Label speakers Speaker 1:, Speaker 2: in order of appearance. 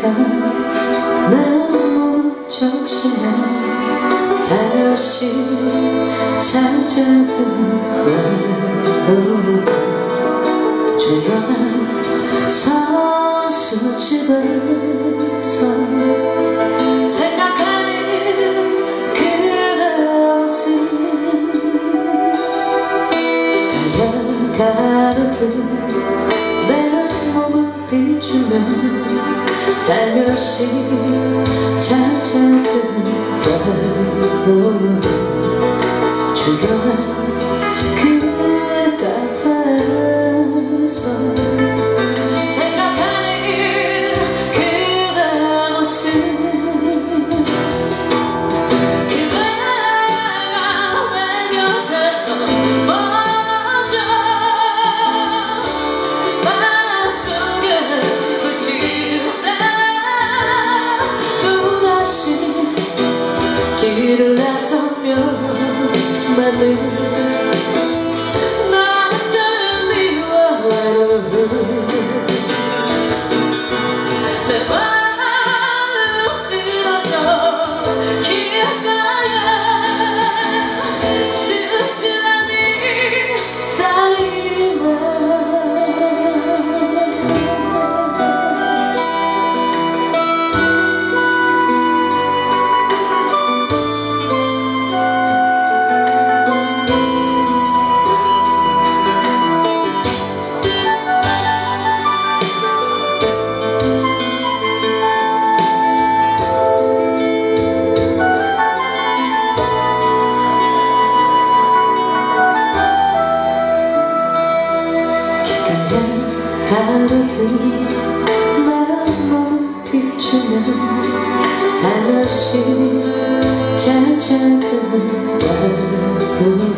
Speaker 1: 나는 몸 적시나 살며시 찾아든 조용한 서수집에서 생각하는 그대 모습 가연 가로등 내 몸을 비추며 살며시 찾아든 조용한 그 카페에서 생각하는 그대 모습 그대가 내 곁에서 먼저 마음속에 붙일 때 또다시 길을 나서며 만든 낯선 미와 외로움 내 마음 쓰러져 길가에 쓸쓸하니 쌓이네 가로등 내 몸을 비추며 살며시 찾아든 날